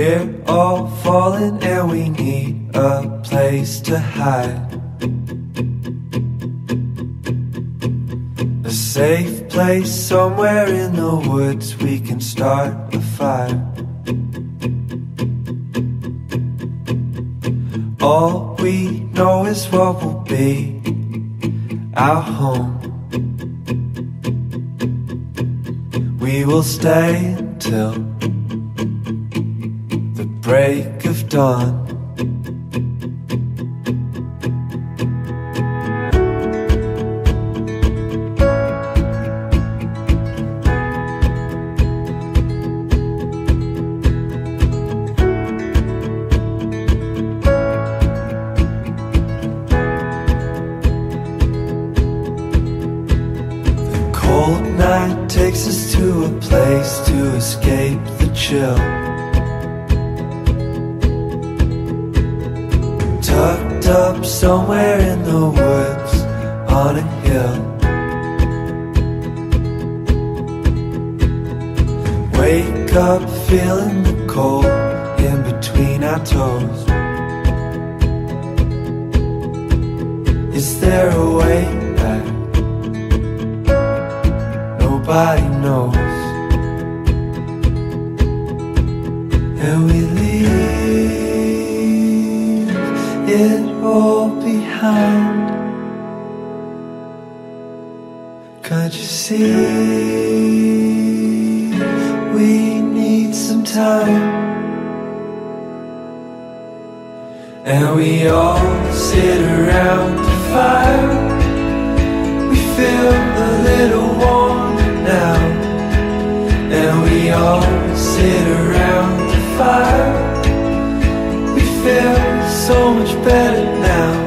We're all falling and we need a place to hide, a safe place somewhere in the woods we can start a fire. All we know is what will be our home. We will stay until the break of dawn. Cold night takes us to a place to escape the chill, tucked up somewhere in the woods on a hill. Wake up feeling the cold in between our toes. Is there a way back? Nobody knows. And we leave it all behind. Can't you see? We need some time. And we all sit around the fire. We feel a little warmer now. And we all sit around the fire. We feel so much better now.